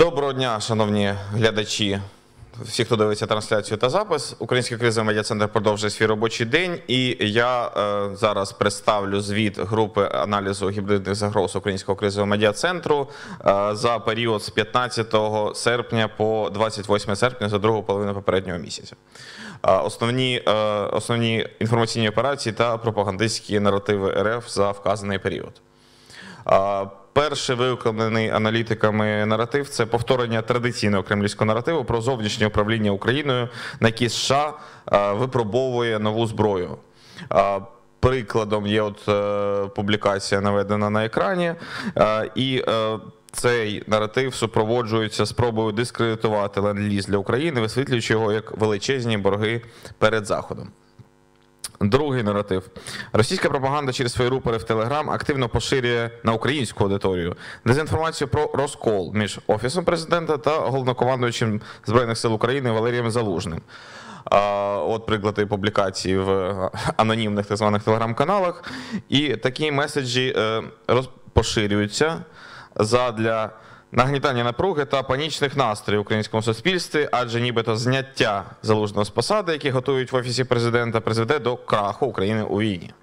Доброго дня, шановні глядачі, всі, хто дивиться трансляцію та запис. Український кризовий медіа-центр продовжує свій робочий день, і я зараз представлю звіт групи аналізу гібридних загроз Українського кризового медіа-центру за період з 15 серпня по 28 серпня, за другу половину попереднього місяця. Основні інформаційні операції та пропагандистські наративи РФ за вказаний період. Перший викладений аналітиками наратив – це повторення традиційного кремлівського наративу про зовнішнє управління Україною, на якій США випробовує нову зброю. Прикладом є публікація, наведена на екрані, і цей наратив супроводжується спробою дискредитувати ленд-ліз для України, висвітлюючи його як величезні борги перед Заходом. Другий наратив. Російська пропаганда через свої рупори в Телеграм активно поширює на українську аудиторію дезінформацію про розкол між Офісом президента та головнокомандуючим Збройних сил України Валерієм Залужним. От приклади публікації в анонімних так званих телеграм-каналах. І такі меседжі поширюються задля нагнітання напруги та панічних настроїв в українському суспільстві, адже нібито зняття Залужного з посади, які готують в Офісі президента, призведе до краху України у війні.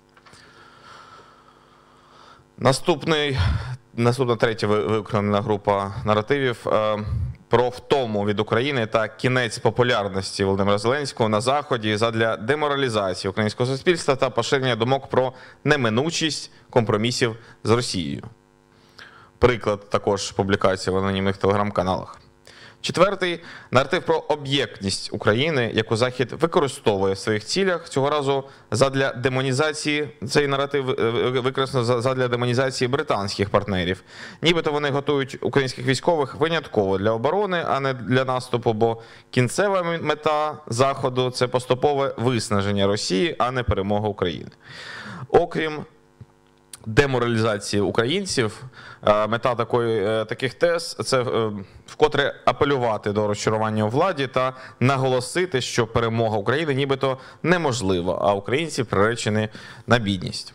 Наступна третя виконана група наративів про втому від України та кінець популярності Володимира Зеленського на Заході задля деморалізації українського суспільства та поширення думок про неминучість компромісів з Росією. Приклад також публікації в анонімних телеграм-каналах. Четвертий – наратив про об'єктність України, яку Захід використовує в своїх цілях. Цього разу задля демонізації, цей наратив використано задля демонізації британських партнерів. Нібито вони готують українських військових винятково для оборони, а не для наступу, бо кінцева мета Заходу – це поступове виснаження Росії, а не перемога України. Окрім деморалізації українців, мета таких тез – це вкотре апелювати до розчарування у владі та наголосити, що перемога України нібито неможлива, а українці приречені на бідність.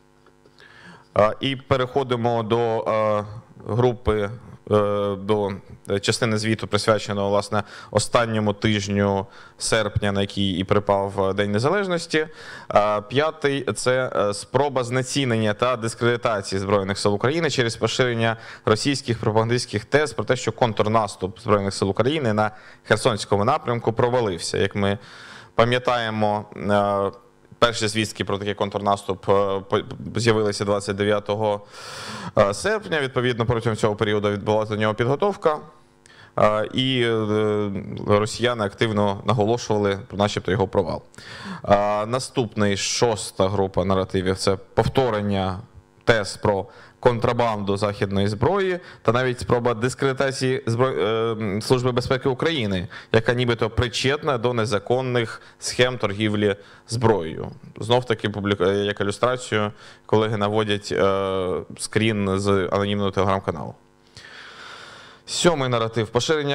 І переходимо до групи, до частини звіту, присвяченого, власне, останньому тижню серпня, на який і припав День Незалежності. П'ятий – це спроба знецінення та дискредитації Збройних сил України через поширення російських пропагандистських тез про те, що контрнаступ Збройних сил України на Херсонському напрямку провалився. Як ми пам'ятаємо, перші звістки про такий контрнаступ з'явилися 29 серпня. Відповідно, протягом цього періоду відбулася до нього підготовка. І росіяни активно наголошували про начебто його провал. Наступний, шоста група наративів – це повторення тез про контрабанду західної зброї та навіть спроба дискредитації Служби безпеки України, яка нібито причетна до незаконних схем торгівлі зброєю. Знов-таки, як ілюстрацію, колеги наводять скрін з анонімного телеграм-каналу. Сьомий наратив –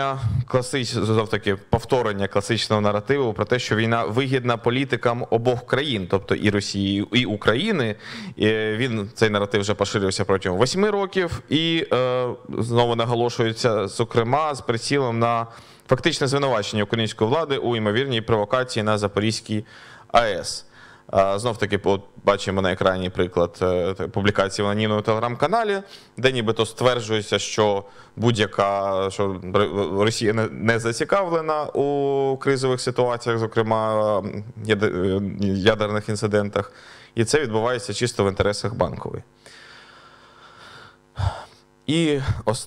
повторення класичного наративу про те, що війна вигідна політикам обох країн, тобто і Росії, і України. Цей наратив вже поширився протягом 8 років і знову наголошується, зокрема, з прицілом на фактичне звинувачення української влади у ймовірній провокації на Запорізькій АЕС. Знов-таки бачимо на екрані приклад публікації в анонімному телеграм-каналі, де нібито стверджується, що Росія не зацікавлена у кризових ситуаціях, зокрема ядерних інцидентах, і це відбувається чисто в інтересах Банкової. І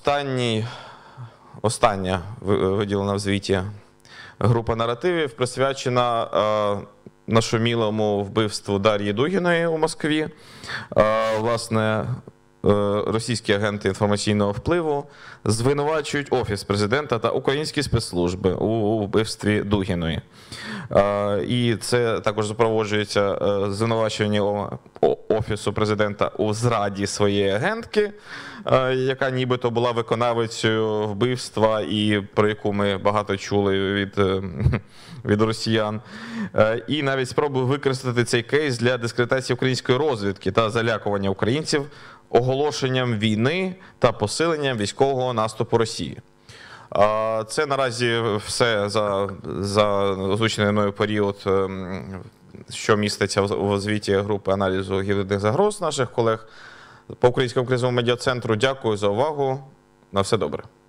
остання виділена в звіті група наративів присвячена нашумілому вбивству Дар'ї Дугіної у Москві. Власне, російські агенти інформаційного впливу звинувачують Офіс президента та українські спецслужби у вбивстві Дугіної. І це також супроводжується звинувачення Офісу президента у зраді своєї агентки, яка нібито була виконавицею вбивства і про яку ми багато чули від росіян. І навіть спробую використати цей кейс для дискредитації української розвідки та залякування українців оголошенням війни та посиленням військового наступу Росії. Це наразі все за озвучений мною період, що міститься у звіті групи аналізу гібридних загроз наших колег по Українському кризовому медіа-центру. Дякую за увагу. На все добре.